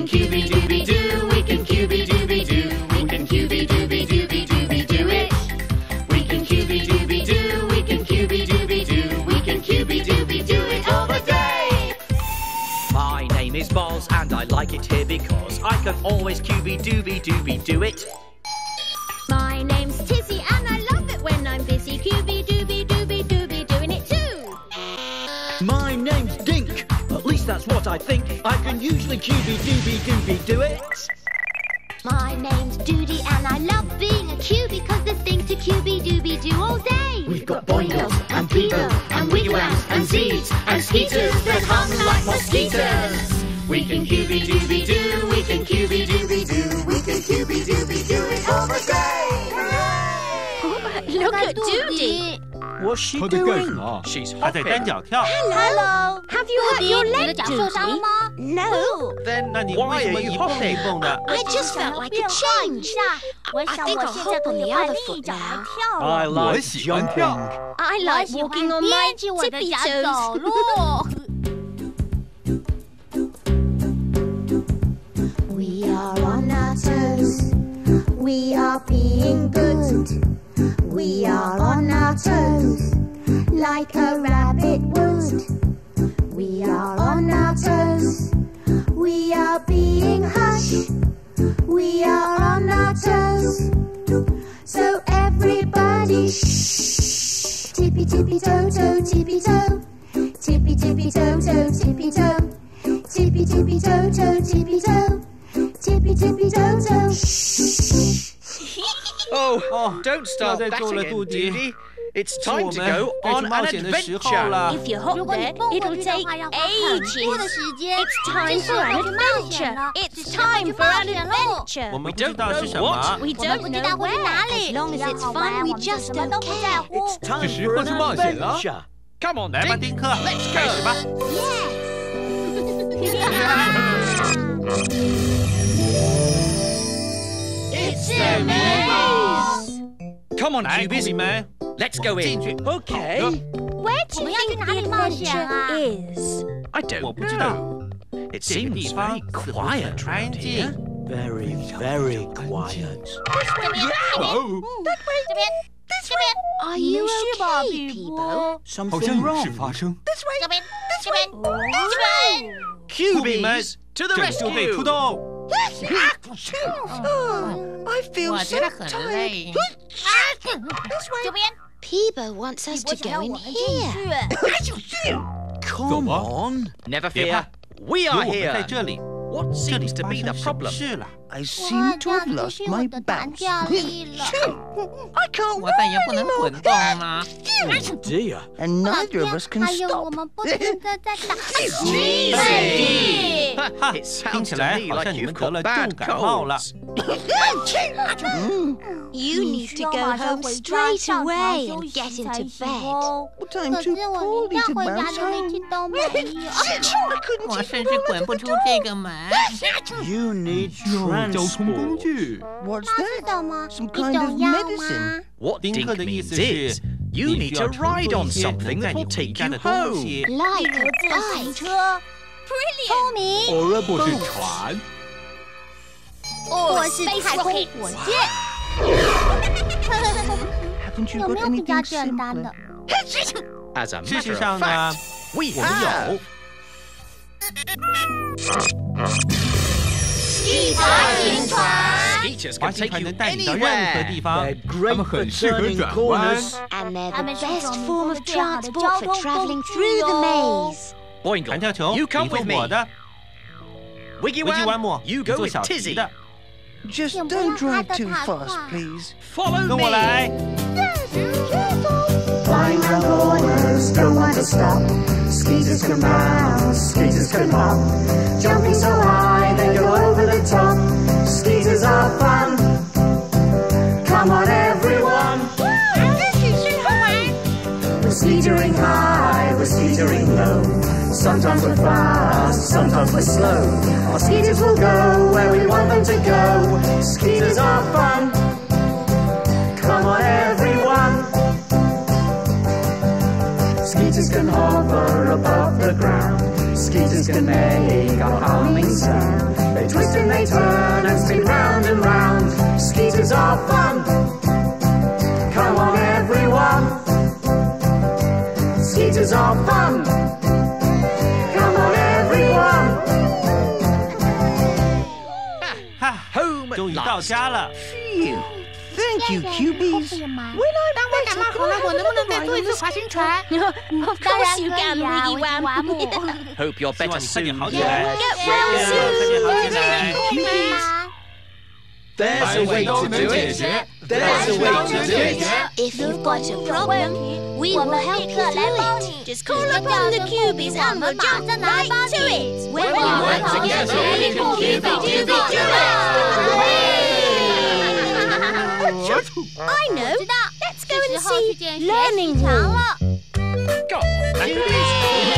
Cubey-Dooby-Doo, we can Cubey-Dooby-Doo, we can Cubey-Dooby-Dooby-Dooby-Doo it. We can Cubey-Dooby-Doo, we can Cubey-Dooby-Doo, we can Cubey-Dooby-Doo it all the day. My name is Boz and I like it here because I can always Cubey-Dooby-Dooby-Doo it. My name's Tizzy and I love it when I'm busy. Cubey-Dooby-Dooby-Dooby doing it too. My name's Dink. At least that's what I think. I can usually Cubey-Dooby-Dooby-Doo it. My name's Doody and I love being a Cubie because there's things to Cubey-Dooby-Doo all day. We've got Boingles and Bebo and Wigwams and Zeeds and Skeeters that hum like mosquitoes. We can Cubey-Dooby-Doo, we can Cubey-Dooby-Doo, we can Cubey-Dooby-Doo it all the day. Look at Doody. What's she 她在干什 doing? 么？ She's 她在单 hopping. 脚跳。 Hello. Have you hurt your leg, 你的脚受伤了 Doody? 吗 No. Then 那你 why 为什 are 么 you 一蹦一 hopping? 蹦的？ I just felt like a change. I think I'll hop on the other foot now. I 我 like 喜欢跳。 jumping. I like walking on my tippy toes. We are on our toes. We are being good. We are on our toes, like a rabbit would. We are on our toes. We are being hush. We are on our toes. So everybody shh. Tippy tippy toe toe tippy toe. Tippy tippy toe toe tippy toe. Tippy tippy toe toe tippy toe. Tippy tippy toe toe. Shh. Oh, don't 不要 start 再 that 做了， again, 杜迪。 Doody. It's 是我 time to 们 go 该去 on 冒 an 险的时候 adventure. 了。 If you hop 如果你 there, 蹦过 it'll 去的 take 话，要花很多的 ages. 时间。 It's time 这 for 时 an 候去冒险 adventure. 了。 It's 时候 time 去 for 冒 an 险喽。 adventure. 我们 We 不知 don't 道是 know 什 what. 么。 We 我们 don't 不知道 know 会去哪 where. 里， As long 只 as 要 it's 好玩， fun, 我 we 们就 just 什么 don't 都不在 care. 乎。 It's time 这时 for 候 an 去冒险了。 adventure. Come on, 来吧， Dink. 丁克， Let's 开始 go. 吧。 It's a maze. Come on, 来，公 Cubeez. 民们， Let's go 进 in. 去。 Okay. Where do 我 you 们要去 think 哪 the 里冒险 adventure 啊？ is? I 我 don't 不知道。 know. It 这个 seems 地方 very 似乎 quiet 很安 around 静 here.。Very, very quiet. 哦， 这边，这边， Are 你 you 是吧， okay, 比 Peebo? 伯？ 好像 Something 有事 wrong. 发生。 这边，这边，这边。 Cubeez, to the 救救队出 rescue. 动！ I feel 我 so 觉得很 tired. 累。这边， Peebo wants 你 us 不 to 想让 go 我 in 们进 here. 去？ Come 走吧。 on. Never 别 fear. 怕， We 有 are 我们在 here. 这里。 What 这里 seems to 发 be 生 the 什么 problem? 事了？ I 我 seem to 好 have 像 lost 是我 my 的弹 balance. 跳力了。 I can't 我再也不能滚动了。 Oh dear. And 老 neither 天 of us can 还有我 stop. 们不停的在打。 Easy. 哈， It 听 sounds 起 to 来 me 好 like 像你 you've 们得 got 了重 bad 感冒了。 colds. You 你 need 需 to 要 go 马上 home 回家 straight 上床 away 休 and 息 get 才 into 行 bed. 哦。 But 可 I'm 是 too 我 poorly 连 to 回家 bounce 的力 home. 气都没有。 我甚至滚不出这个门。 You need 交通工 transport. 具。 What's 那是 that? 什么？ Some 你 kind 懂 of 药 medicine. 吗？ What 丁 Dink 克的意 means 思是 is you 你 need 需 to 要乘 ride 坐 on 一些 something 能带 that 你 will 回 take 家 you 的东 home. 西。 Like 比如 a 自行 bike. 车。聪明。 or 不是船。 我是太空火箭。 Haven't you 有 got 没有比较 anything 简单 simpler? 的？ As a 事 matter 实 of 上呢 fact,，we 我们 have. 有。 一船行船。 Skeeters 滑 can 行 take 船 you 能带你到任何地 anywhere. 方， They're 它 great 们 for 很适合 turning 转弯。 corners. And they're 他 the 们是 best 著名 form 的 of 最好的 transport 交 for 通 traveling 工具 through the 哦。 maze. 弹 Boingle, 跳球， you 你 come 做 with 我 me. 的， Wiggy 维基弯 Wam, 木， you 你 go 做 with 小吉 Tizzy. 的， Just 请不 don't 要 drive 开得 too 太 fast, 快。 please. Follow 跟我 me. 来。 Flying round corners, don't want to stop. Skeeters can bounce, skeeters can hop. Jumping so high, they go over the top. Skeeters are fun. Come on, everyone. We're skeetering high, we're skeetering low. Sometimes we're fast, sometimes we're slow. Our skeeters will go where we want them to go. Skeeters are fun. Come on, everyone. Skeeters can hover above the ground. Skeeters can make a humming sound. They twist and they turn and spin round and round. Skeeters are fun. Come on, everyone. Skeeters are fun. Come on, everyone. 终于到家了。 Thank you, Cubeez. When I'm 当我感冒好了，我能不能再坐一次滑行船 Of course you can, Wiggy Wam. Hope you're better 希望你快点 soon. 好起来。 Get well 快点好起来。 soon. There's a way to do it. There's a way to do it. If you've got a problem, we will help you through it. Just call upon the Cubeez and we'll jump right to it. When we work together, we can Cubey do it. I know. Let's go and see Learning Wall. Go on,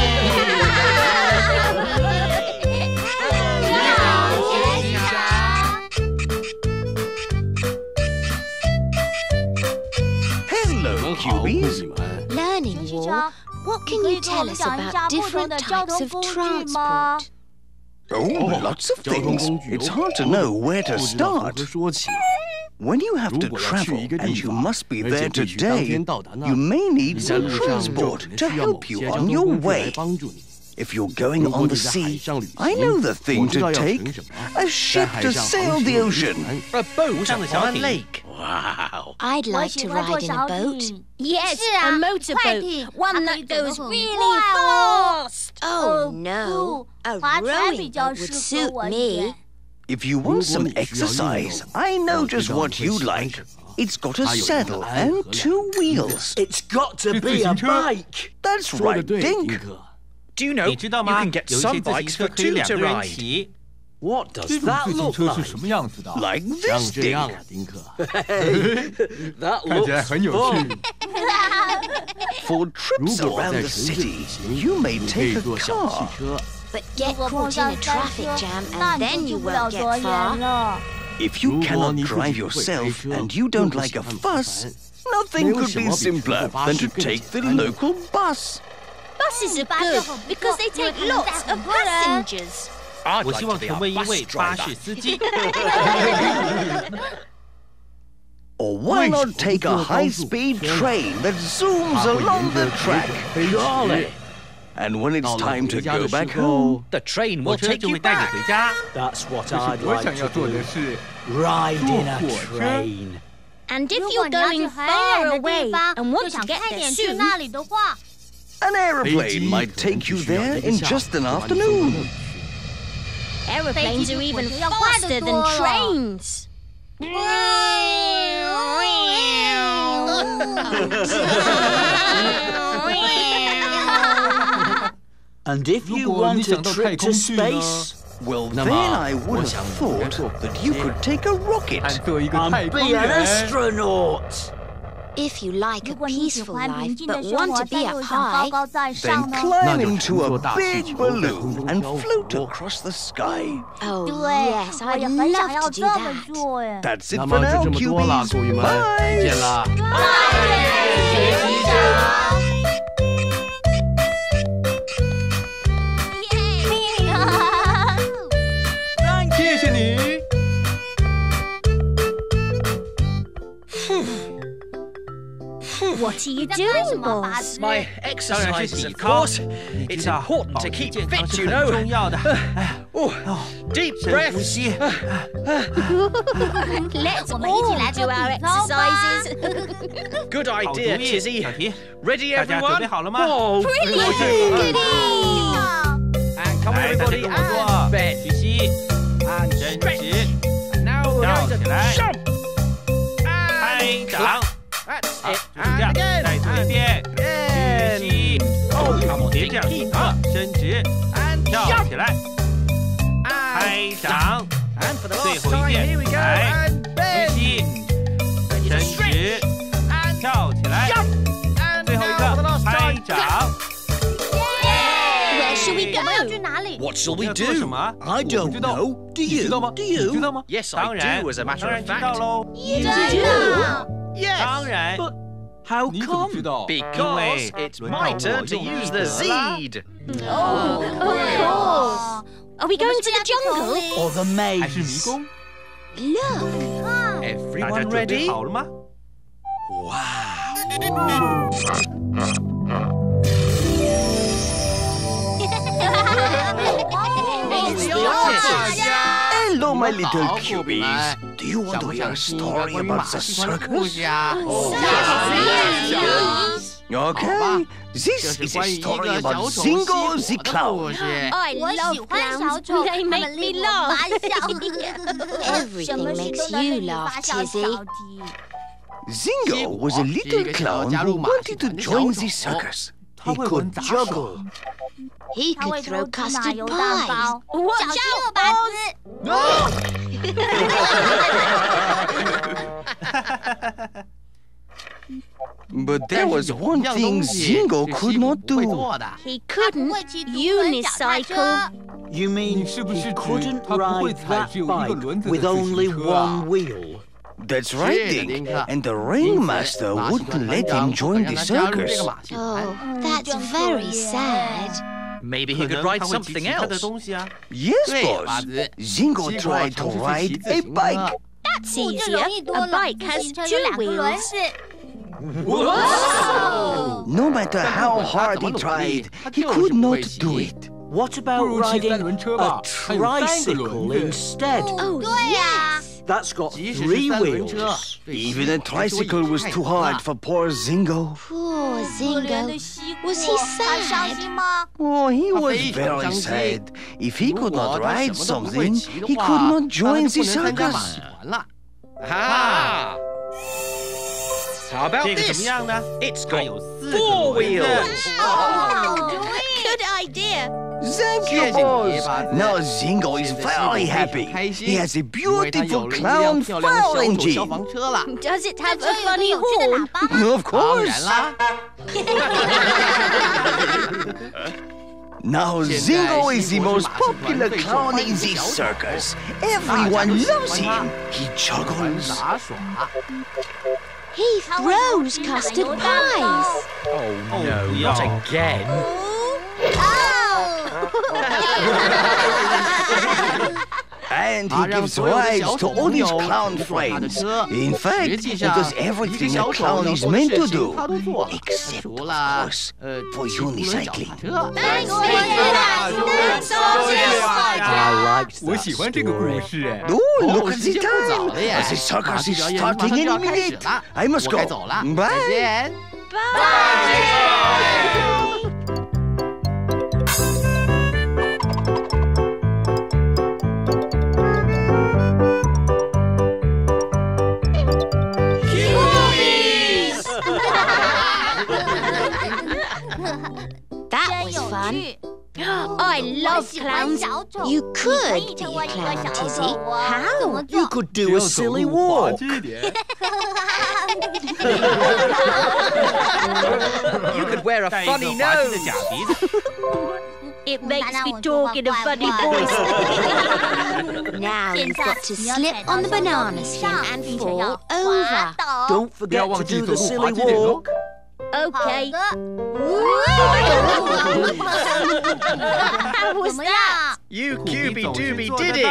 Hello, Cubeez. Learning Wall. What can you tell us about different types of transport? Oh, lots of things. It's hard to know where to start. When you have to travel and you must be there today, you may need some transport to help you on your way. If you're going on the sea, I know the thing to take. A ship to sail the ocean. A boat on a lake. Wow. I'd like to ride in a boat. Yes, a motorboat. One that goes really fast. Oh, no. A rowing boat would suit me. If you want some exercise, I know just what you'd like. It's got a saddle and 2 wheels. It's got to be a bike. That's right, Dink. Do you know 你知道 you 吗？ can get 有一 some 些自行 bikes 车 for 可以 two 2 to 个人 ride? 骑。 What does that look 这 like? 是什么样子的？ Like 像 this, 这样 Dink. 啊，丁克。That 看起来 looks 很有 fun. 趣。 For trips 如果 around 在 the 城市 city, 旅行， you may 你可以 take a 坐小汽 car. 车。 But get caught in a traffic jam and then you won't get far. If you 如果 cannot 你自己 drive 不会开 yourself 车， and you 又 don't 不 like 喜 a 欢 fuss, 麻烦， nothing 没有 could 什 be 么比坐 simpler 巴 than 士 to 更 take the 简单的。 local bus. Buses are good because they take lots of passengers. I'd 我 like 希 to 望 be 成 a 为一 bus 位巴 driver. 士司机。 Or why not take a high-speed train that zooms along the track? Golly. And when it's 到了 time 回 to 家的 go 时 back 候 home, The train 火 will 车 take 就 you 会带你 back. 回家。 That's what 这是 I'd 我 like 想要 to 做的 do. 事。 Ride in a 坐火车。 train. And if you're going far away and want to get there soon, an aeroplane might take you there in just an afternoon. aeroplanes are even faster than trains. And if you 如果你 want a 想到太 trip to 空去呢？ space, Well, 那 then 么 I would 我 have 想你 thought 做 that you could take a 和 rocket. 做一个 and 太空 be an 人。 astronaut. If you like a 如果你喜 peaceful 欢 life 平静的 but 生 want 活， to be 但 up 又想高 high, 高在 Then 上呢？ climb 那就 into 乘坐 a 大气 big 球在空 balloon 中 and 漂 float 浮。 across the sky. oh 对， yes, 我 I'd 也很想 love 要 to 这 do 么 that. 做哎。 That's it 那 for 么就 now, 这么多啦， Cubeez. 狗友们，再见 Bye. 啦。 谢谢你。 What are you doing, boss? My 当然是 exercises, 体 of 操。 course. 你 It's 知道， important 保 to 持 keep 健康 fit, 是 you 很 know. 重要的。 Oh, deep 深呼 breaths. 吸。 Let's 我们一起来 all 做 do our 体操吧。 exercises. Good 好主 idea, 意， Tizzy. 小提， Ready, 大家准 everyone? 备好了吗？ Oh, Brilliant! And come on, 来，大家 everybody, 跟我 and 做 bend. 屈膝， And 伸 stretch. 直， And now we're 跳 going 起 to 来， jump. 拍 And 掌 clap.，That's 好， it. 就是这样， And again. 再做一 And 遍， again. 屈膝， Oh, come on, 别这样 keep 好 up.， 伸直， And 跳 jump. 起来， And 拍掌， And for the 最 last 后一 time, 遍 here we，go. 来， And 屈 bend. 膝， Ready to 伸 stretch. 直， And 跳起来， jump. And 最后一 now for the 个 last 拍 time. 掌。 Where should we 我们要去 go? 哪里？ What shall 我们 we 要做什 do? 么？ I don't know. Do 你知 you? 道吗？ Do 你知 you? 道吗？ Yes, 当 I 然， do, as a 当 matter 然 of 知道 fact. 喽。 真的？ Yes. 当然， But How 你怎么知 come? 道？ Because it's my turn to use the seed. Oh, of course. Are we going to the jungle? Or the 还是迷 maze? 宫？ Look. 大家 Everyone 准备 ready? 好了吗？ Hello, my little Cubeez. Do you want to hear a story about the circus? Okay, this is a story about Zingo the clown. I love clowns. They make me laugh. Everything makes you laugh, Tizzy. Zingo was a little clown who wanted to join the circus. He could juggle. He could throw custard pies. Watch out, Boz! But there was one thing Zingo could not do. He couldn't unicycle. You mean 你是不是 he 指 couldn't 他不会 ride 踩 that 只有一个轮 bike 子的 with 自 only 行车啊 one wheel? That's right, Dink. And the ringmaster wouldn't let him join the circus. Oh, that's very sad. Maybe he could ride something else. Yes, boss. Zingo tried to ride a bike. That's easier. A bike has 2 wheels. No matter how hard he tried, he could not do it. What about 不如骑 riding 3轮车 a 吧，还有3个 tricycle 轮子。 instead? Oh, yes. That's got 即使是 3 3轮车 wheels. Even a tricycle was too hard for poor Zingo. Poor Zingo. Was he sad? Oh, he was 非常 very 伤心。 sad. If he could 如果 not 他 ride 什么都不会 something, 骑的 he 话 could not 那 join 就 the 不能参加马 circus. 戏团了。 Ah! How about 这个怎么 this? 样呢？ It's 它 got 有4 4 个轮 wheels. 子。 Good idea. Thank you, 谢谢你， boss. 巴子。 Now Zingo is 现在 very 西 happy. 非常开心 He has a 因为他有 beautiful 了一辆 clown 漂亮的 fire 小丑消 engine. 防车了。 Does it have a funny horn? Of 当 course. 然啦， Now 现在 Zingo is the 西国是 most 马戏团 popular 最受 clown 欢 in 迎的 the 小丑 circus. 大家 Everyone 都喜 loves 欢他 him. He 喜欢 juggles. 杂耍。 He throws custard pies. Oh no, 不要 not again. And 他 he 让 gives 所有的 rides 小 to 丑 all 朋 his 友 clown 去坐他的 friends. 车。 In 实 fact, 际 he 上 does 一个 everything a 小丑 clown 要 is 做的 meant 事 to 情 do. 他都做了， Except, 除 of 了 course, 骑 for 4轮脚 unicycling. 踏车。 I liked 我 that 喜欢这个故 story. 事哎。 Oh, look 哦 at 时 the 间不早 time. 了耶， The circus 马戏 is 表演马 starting 上就 any 要开始 minute. 了， I must 我 go. 该走了， Bye. 再见。 That was fun. I love clowns. You could be a clown, Tizzy. How? You could 只 do 要 a 走 silly 路滑 walk. 稽一点。 You could wear a 戴一个 funny 滑稽的 nose. 假鼻子。 It makes me talk in a funny voice. Now you've got to slip on the banana skin and fall over. Don't 不要 forget 忘 to 记 do 走 the 路滑 silly 稽点哦 walk.。 Okay. How was that? You 酷比 Cubey 总是 Dooby 做 did 得 it.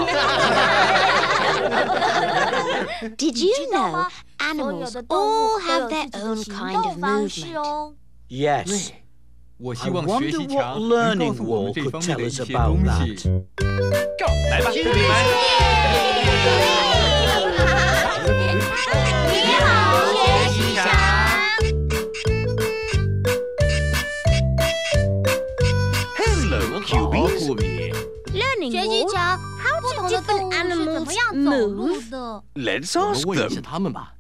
到。 Did you know animals all have their own kind of movement? Yes. 我希 I 望学 wonder 习 what 强能告 learning 诉我们 wall 这 could 方面 tell 的一 us 些 about 东 that. 西。 Go on, 来吧，兄弟们。 Hello, 好， Cubeez. 酷比。 Learning more. How do different animals move? Let's 我们 ask 问一下 them. 他们吧。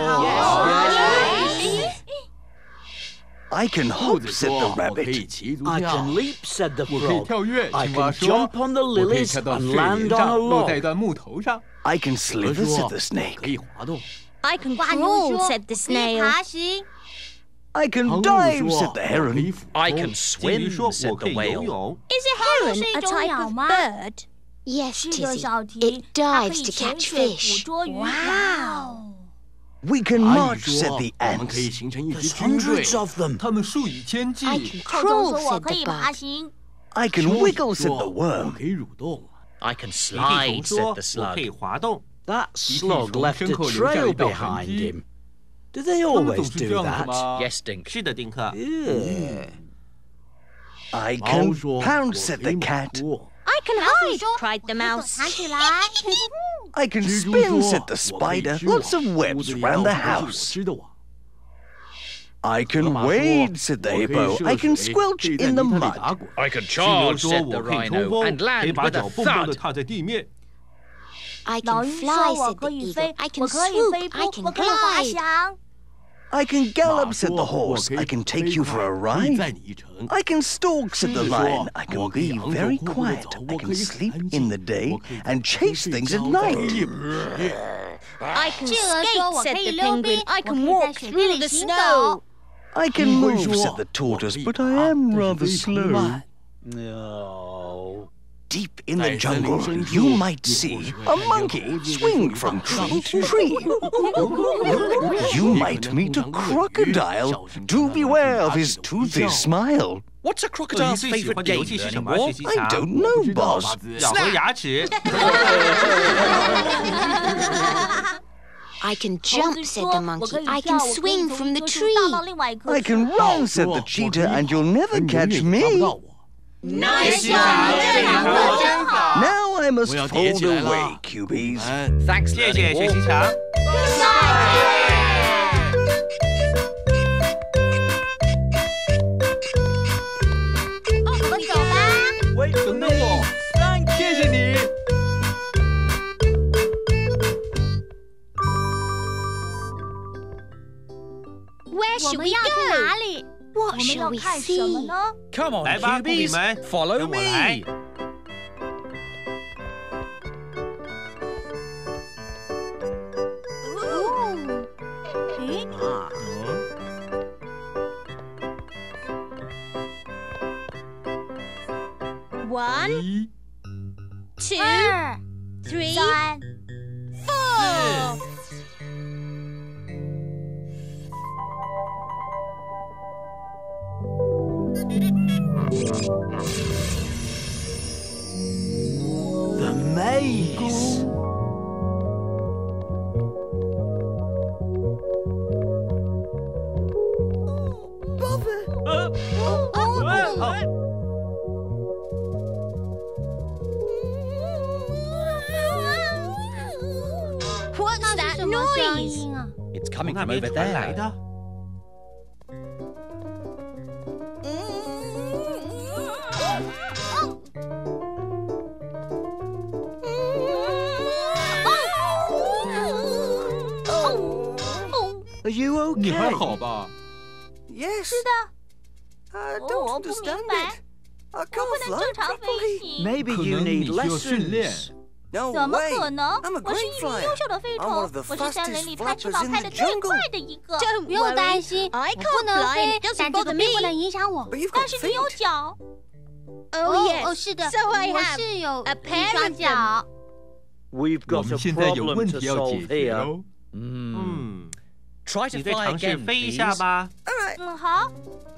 I can 兔 hop, 子 said 说 the：“ 我可以 rabbit. 骑足 I 跳， can leap, said the 我可以 frog. 跳跃。 I 青蛙 can 说： jump on the 我可以 lilies 跳到 and 睡 land 莲 on a 上，落在一 log. 段木头上。 I can 蛇 slither, 说 said the：“ 我 snake. 可以滑动。” I can crawl, said the snail. I can 唐 dive, 鹭 said 说：“ the 我可以 heron. 俯 I 冲。” can 金鱼 swim, 说：“ 我 said 可 the 以游 whale. 泳。 Is a heron a type of bird? Yes, Tizzy. It dives to catch fish. Wow. We can march, said the 我们可以 ants. 形成一支 There's 军队 hundreds of them. 他们数以千计。 I can crawl, said the bug. I can wiggle, said the 我 worm. 可以蠕动。 I can 你可以 slide, 说 said the 我可以 slug. 滑动。 That slug 从 left 身 a 后留下 trail 一道痕 behind 迹。 him. Do they 他们 always 总是这 do 样子 that? 吗？ Yes, Dink. 是的，丁克。 Yeah. I 猫 can 说：“我 pounce, said 可 the 以 cat. 马步。 I can hide, cried the mouse. 弹起来。 I can 蜘蛛 spin, 说 said the：“ 我可以 spider. 织网 Lots of 屋 webs 子里 round 到 the 处都是我 house. 织的网。 I can 河马说： wade, said the 我可以 hippo. 涉 I can 水， squelch 可以在 in the 泥潭里 mud. 打滚。 I can 犀牛 charge, 说： said the 我可以冲 rhino, 锋， and 可以 land 把 with 脚 a 蹦蹦地 thud. 踏在地面。 I 老 can 鹰说 fly, 我 said 可 the 以飞 eagle. I， 我 can 可以 swoop. 飞 I 步， can 我可以滑 glide. 翔。 I can gallop, 马 said 说： the 我 horse. 可以 I can 飞 take you for a 快，可以载 ride. 你一程。 I can stalk, said the 狮子 lion. 说： I can 我可以 be 昂首 very 阔步地 quiet. 走， I 我可 can 以很 sleep 安 in 静 the day 我可以 and 在 chase 睡 things 觉 at 在 night. 夜不夜。 I can 企鹅说： skate, 我可 said 以 the 溜冰， penguin. I 我 can 可以在 walk 雪地 through 里 the 行 snow. 走。 I can 乌龟 move, 说： said the 我可 tortoise, 以 but 爬， I am 但是 rather 非常 slow. 慢。 No. Deep in the 在森林 jungle, 深处， you 你 might 或许 see 会 a 看见 monkey 猴子在树 swing 里 from 荡上 tree 去 to tree. 也 You 可 might 能 meet 碰 a 上鳄鱼， crocodile. 小心 Do 看它们 beware 牙 of 齿 his 的微笑 toothy smile. What's a 鳄鱼 crocodile's 最喜 favourite 欢的游 game, 戏是 Learning 什么？学 War? 习 I 强， don't know, 知道 boss. 吧子？ 咬合牙齿。 I can 猴 jump, 子 said 说： the 我可 monkey. 以 I 跳， can 我可以 swing 从 from 一 the 棵树荡到 tree. 另外一棵 I 树。 can 豹 run, 说： said 我 the 可以 cheetah, 跑， and you'll 但 never 永 catch 远也抓不到 me. 我。 Nice job，这两个真好。 Now I must 我要叠 fold 起来 away, 了。 Cubeez. Thanks, 谢谢 Learning 学 War. 习强。 我们走吧。 Wait for 等 me. 等我， Thank 谢谢你。 Where 我 should 们 we 要去 go? 哪里？ What 我们 shall 要 we 看什么 see? 呢？ Come on, 来吧，公比 Cubeez. 们 Follow 跟我来 me. 咦， One, 一、 two, 二 three, 三 four. The maze. What's 那是 that 什么声 noise? 音啊？ It's 从 coming 那 from 边 over 传来 there. 的。 Are you 你还 okay? 好吧？ Yes. 是的， I 我 don't 不明 understand 白 it.，I 我不 can't 能 fly 正常飞 properly. 行。 Maybe 可 you 能 need 你需要训练。 lessons. No 怎么 way. 可能？ I'm a 我是 great 一名 flyer. 优秀的飞 I'm 虫 one of the， 我是山林 fastest 里拍翅 flappers 膀 in 拍 the 的最 jungle. 快的一个。 不用担心， I 我不 can't 能 fly. 飞 It，doesn't 但这 bother 个并不能 me. 影响我。 But you've 但 got 是你有 feet. 脚。 Oh yes. 是的， So I 我 have 是有 a 一 pair 双 of them. 脚。 We've 我 got 们 a 现在有 problem 问 to 题要解 solve 决 here. 哦。 Try to 你再 fly 尝试 again, 飞一下 please. 吧。 好。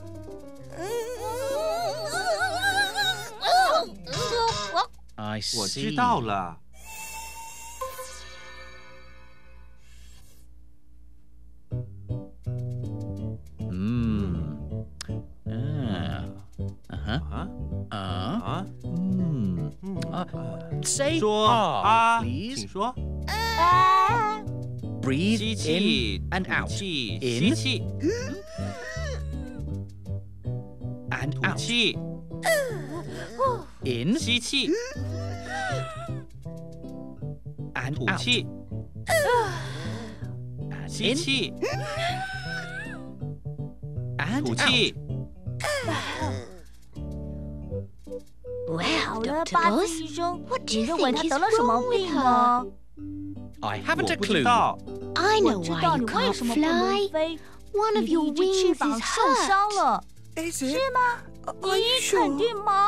I 我 see. 知道了。 Say 说 ah, 啊， please. 请说。 Breathe 吸 in 气 and 吐 out. 气， In 吸气， and 吐 out. 气， In 吸气， and 吐 out. 气， And 吸 in 气， and 吐 out. 气。 好 Well, 了， Dr. 巴兹 Boss, 医生， what do 你 you 认为 think 他 is 得了什么 wrong with 病 her? 呢？ I 我 haven't a 不知 clue. 道， I 我 know 知 why 道你 you 为 can't 什么不能 fly. 飞， One 你 of 的 your 一只 wings 翅膀 is 受伤 hurt. 了， Is 是 it? 吗？ Are you 你肯 sure? 定吗？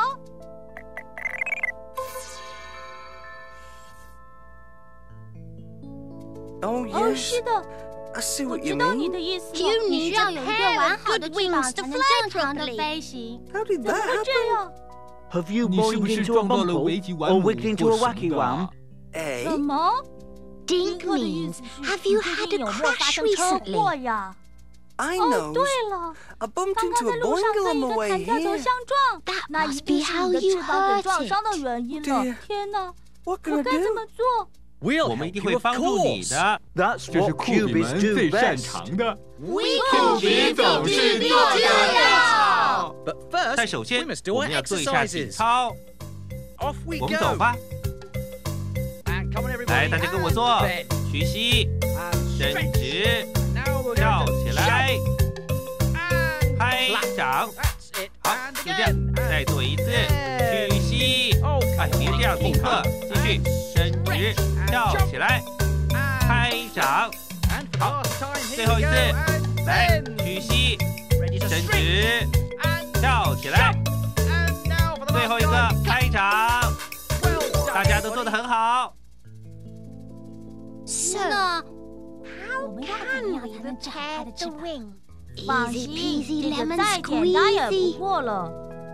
Oh, 哦， yes. 是的， I see 我 what 知 you 道你 mean. 的意思了。 You 你 need 需要 a 有一对 pair 完 of 好的 good 翅膀 wings 才 to 能 fly 正常的 properly. 飞行。 How did 怎么 that 会这 happen? 样？ Have you 你是 boinged 不是 into a 撞到了危 bumble 急玩 or 母 wigged into a 或 wacky 什么 one? 的？ Eh? 什么？ Dink 丁克的意 means 思是 have you 你 had 最近 a 有没有发 crash 生车祸 recently? 呀？ I 哦， know. 对了， I bumped 刚 into 刚 a 在路上 boingle 被 on 一 the 个 way 弹跳球 here. 相撞， That 那一 must 定 be 是 how 你的 you 翅膀给 hurt 撞伤的 it. 原因 Dear. 了。天哪， What 我 can I 该怎 do? 么做？ We'll 我们一 help 定 you, 会 of 帮助你 course. 的。 That's 这是 what 酷比 Cubeez 们 do 最擅 best. 长的。 酷比总是做得到。 But 但 first, 首先 we must do 我 our 们要做一下体 exercises. 操。 Off we 我们走 go. 吧， And come on, 来， everybody. 大家跟我 and 做 bend. 屈膝、 And 伸 stretch. 直、 Now we're 跳 going 起 to 来、 And 拍 clap. 掌。 That's it. 好， And 就这样， again. 再做一次 And 屈膝。 Oh, 哎，别这样，停课，继续伸直、跳起来、拍掌。 And for the last time, 最 here 后 we 一 go. 次， And 来 bend. 屈膝、 Ready to 伸 stretch. 直、 And 跳起来。 And now for the 最后 last 一个 time. 拍掌， Well done, 大家都做得 everybody. 很好。 So, 那 how 我们要怎么样 can 才 we 能展开 repair 的翅 the 膀？ wing? 放 Easy 心， peasy 这个 lemon 再简单也不 squeezy. 过了。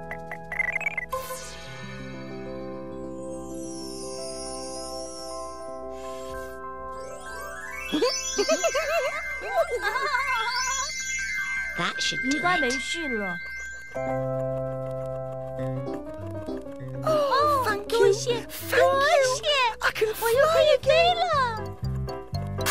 That should 应 do 该没 it. 事了。 Oh, thank 多 you. 谢， Thank 多 you. 谢， I can 我又可 fly 以飞 again. 了。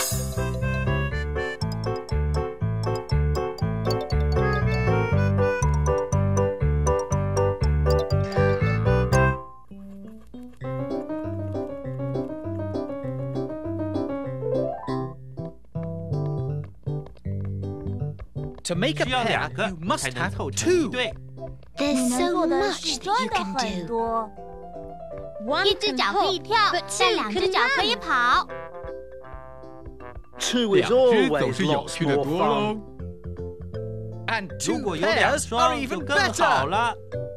To make a 需要 pair, 两个 you must 才能 have 凑成一 two. 对。 There's 你能 so 做的 much 事 that 真 you 的 can 很 do. 多。 One 一只 can 脚可以 hop, 跳， but 但 two 两只 can 脚可以 run. 跑。 Two 两 is 只总 always 是有 lots 趣的 more 多 fun. 喽。 And 如 two 果有两 pairs are 双就 even 更好 better. 了。